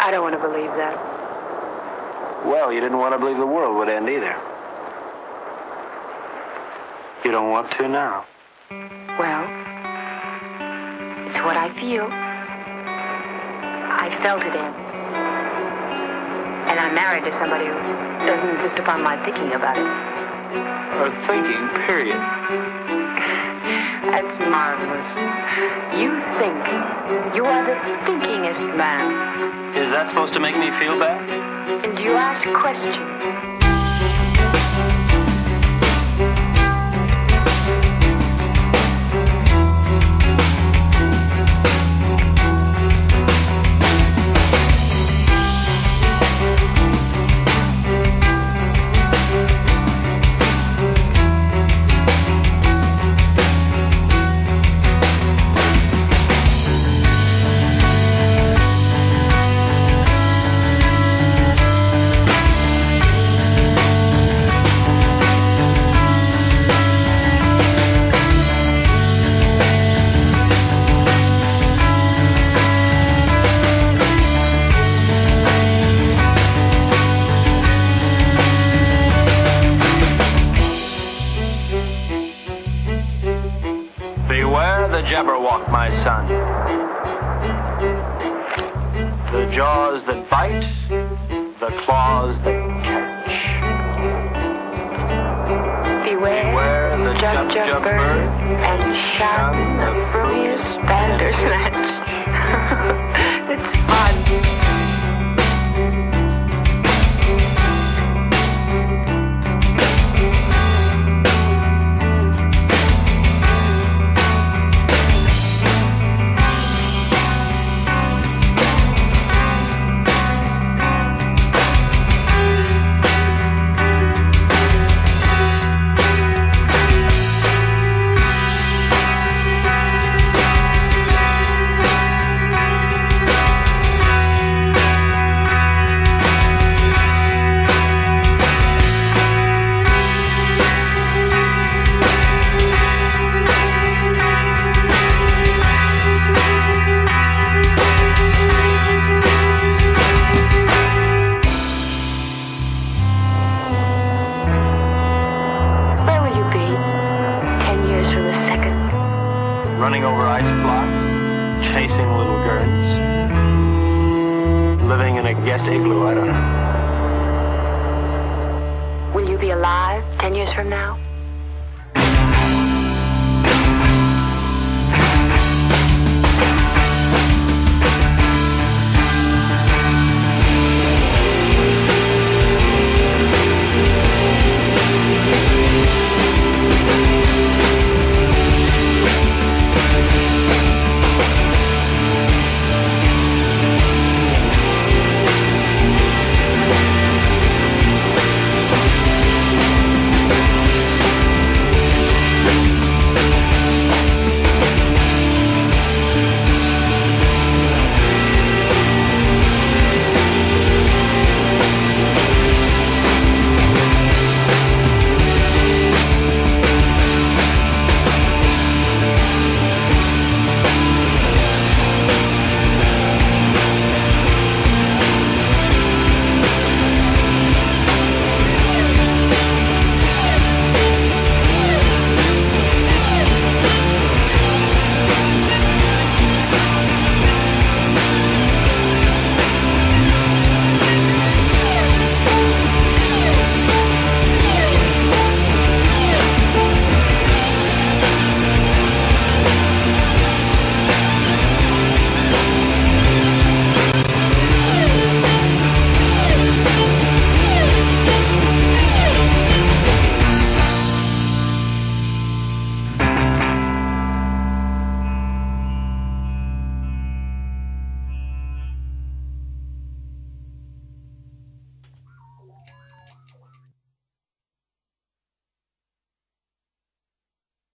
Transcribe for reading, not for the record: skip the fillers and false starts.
I don't want to believe that. Well, you didn't want to believe the world would end either. You don't want to now. Well, it's what I feel. I felt it in. And I'm married to somebody who doesn't insist upon my thinking about it. Or thinking, period. That's marvelous. You think. You are the thinkingest man. Is that supposed to make me feel bad? And you ask questions. Beware the Jabberwock, my son. The jaws that bite, the claws that catch. Beware the Jub bird and shun the fruiest Bandersnatch. It's fun. Running over ice blocks, chasing little girls, living in a guest igloo, I don't know. Will you be alive 10 years from now?